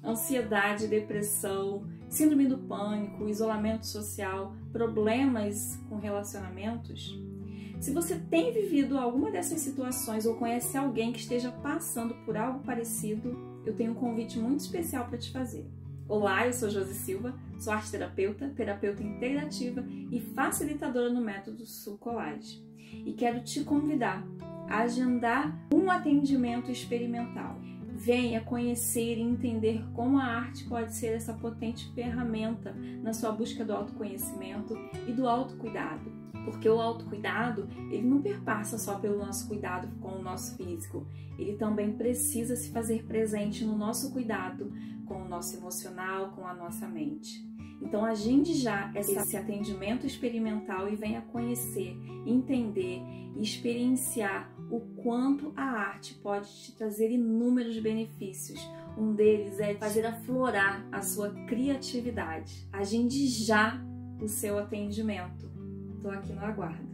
ansiedade, depressão, síndrome do pânico, isolamento social, problemas com relacionamentos? Se você tem vivido alguma dessas situações ou conhece alguém que esteja passando por algo parecido, eu tenho um convite muito especial para te fazer. Olá, eu sou Josi Silva, sou arteterapeuta, terapeuta integrativa e facilitadora no método Sulcolage. E quero te convidar a agendar um atendimento experimental. Venha conhecer e entender como a arte pode ser essa potente ferramenta na sua busca do autoconhecimento e do autocuidado. Porque o autocuidado, ele não perpassa só pelo nosso cuidado com o nosso físico. Ele também precisa se fazer presente no nosso cuidado com o nosso emocional, com a nossa mente. Então agende já esse atendimento experimental e venha conhecer, entender e experienciar o quanto a arte pode te trazer inúmeros benefícios. Um deles é fazer aflorar a sua criatividade. Agende já o seu atendimento. Estou aqui no aguardo.